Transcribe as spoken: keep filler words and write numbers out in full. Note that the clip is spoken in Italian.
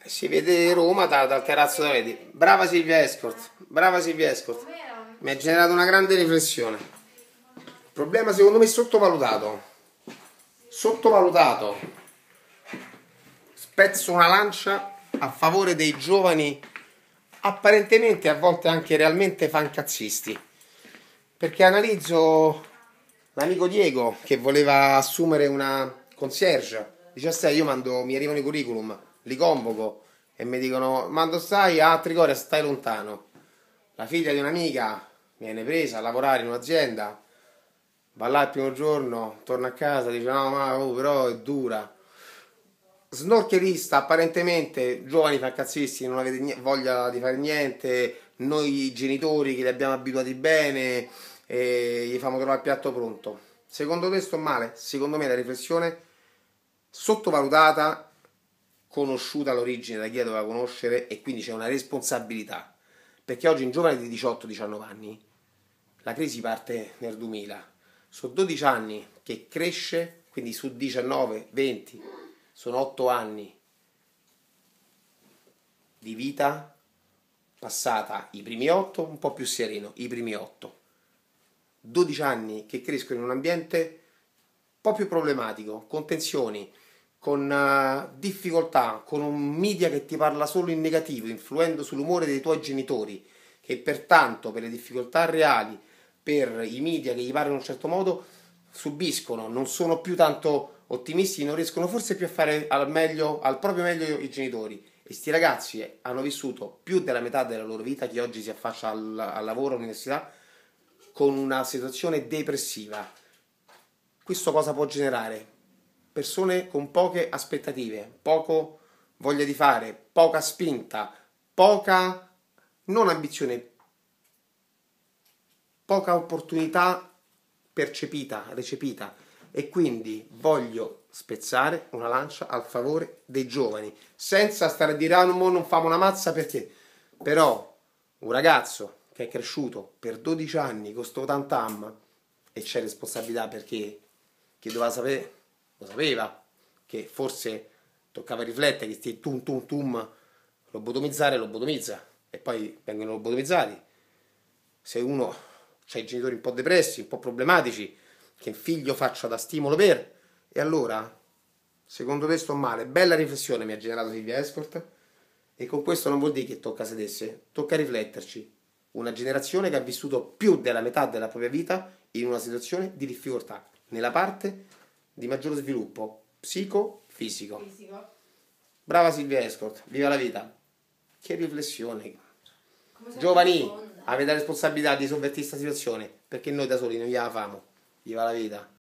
Si vede Roma da- dal terrazzo da vedi. Brava Silvia Escort, brava Silvia Escort. Mi ha generato una grande riflessione. Il problema secondo me è sottovalutato. Sottovalutato. Spezzo una lancia a favore dei giovani, apparentemente a volte anche realmente fancazzisti. Perché analizzo l'amico Diego che voleva assumere una concierge. Dice: stai, io mando, mi arrivano i curriculum, li convoco e mi dicono: mando stai a Trigoria, stai lontano. La figlia di un'amica viene presa a lavorare in un'azienda, va là il primo giorno, torna a casa, dice: no, ma oh, però è dura. Snorkelista, apparentemente, giovani fancazzisti, non avete nie- voglia di fare niente, noi genitori che li abbiamo abituati bene, e gli fanno trovare il piatto pronto. Secondo te sto male? Secondo me la riflessione sottovalutata, conosciuta all'origine da chi la doveva conoscere, e quindi c'è una responsabilità. Perché oggi un giovane di diciotto diciannove anni, la crisi parte nel duemila, sono dodici anni che cresce, quindi su diciannove venti sono otto anni di vita passata, i primi otto un po' più sereno, i primi otto. dodici anni che crescono in un ambiente un po' più problematico, con tensioni, con uh, difficoltà, con un media che ti parla solo in negativo, influendo sull'umore dei tuoi genitori, che pertanto per le difficoltà reali, per i media che gli parlano in un certo modo, subiscono, non sono più tanto ottimisti, non riescono forse più a fare al meglio, al proprio meglio i genitori. E sti ragazzi hanno vissuto più della metà della loro vita, chi oggi si affaccia al, al lavoro, all'università, con una situazione depressiva. Questo cosa può generare? Persone con poche aspettative, poco voglia di fare, poca spinta, poca, non ambizione, poca opportunità percepita, recepita. E quindi voglio spezzare una lancia a favore dei giovani, senza stare a dire: ah, no, non famo una mazza perché. Però un ragazzo che è cresciuto per dodici anni con sto tantam, e c'è responsabilità, perché chi doveva sapere lo sapeva, che forse toccava riflettere, che sti tum tum tum lobotomizzare, lobotomizza, e poi vengono lobotomizzati. Se uno ha i genitori un po' depressi, un po' problematici, che il figlio faccia da stimolo per, e allora secondo te sto male? Bella riflessione mi ha generato Silvia Escort, e con questo non vuol dire che tocca sedersi, tocca rifletterci. Una generazione che ha vissuto più della metà della propria vita in una situazione di difficoltà, nella parte di maggiore sviluppo psicofisico. Fisico. Brava Silvia Escort, viva la vita. Che riflessione. Come sei Giovani, profonda. avete la responsabilità di sovvertire questa situazione, perché noi da soli non gliela famo. Viva la vita.